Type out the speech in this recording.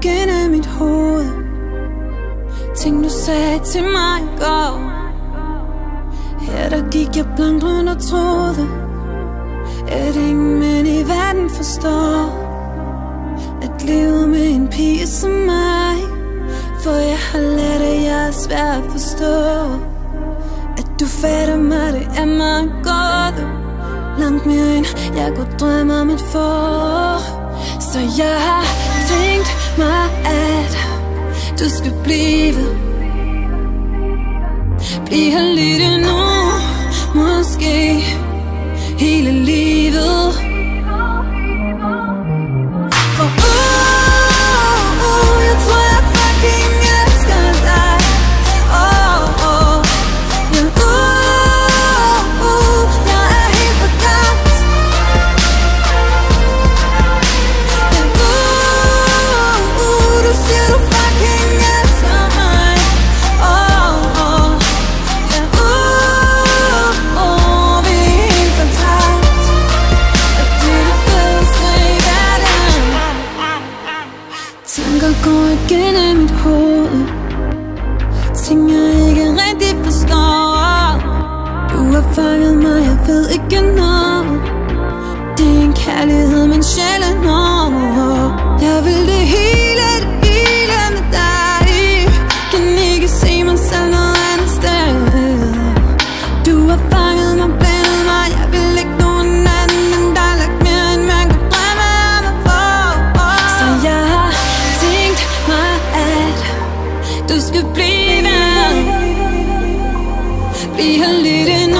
gennem mit hoved. Ting du sagde til mig i går. Her der gik jeg blankt rundt og troede, at ingen mænd i verden forstår at leve med en pige som mig. For jeg har lært, at jeg er svær at forstå. At du fatter mig, det er mig godt. Langt mere end jeg kunne drømme om at få. Så jeg har tænkt mig, at du skal blive her lidt endnu. Måske hele livet. For jeg tror jeg fucking elsker dig. Jeg er helt fortabt. Du siger du fucking elsker mig. Vi er helt fortabt. Og det er det fedeste i verden. Tanker går igennem mit hoved. Ting jeg ikke rigtig forstår. Du har fanget mig, jeg ved ikke noget. Det er en kærlighed, men sjældent når. Jeg vil det hele med dig. Kan ikke se mig selv noget andet sted. Du har fanget mig, blændet mig. Jeg vil ikke nogen anden end dig. Lagt mere end man kan drømme om at få. Så jeg har tænkt mig, at du skal blive her lidt endnu.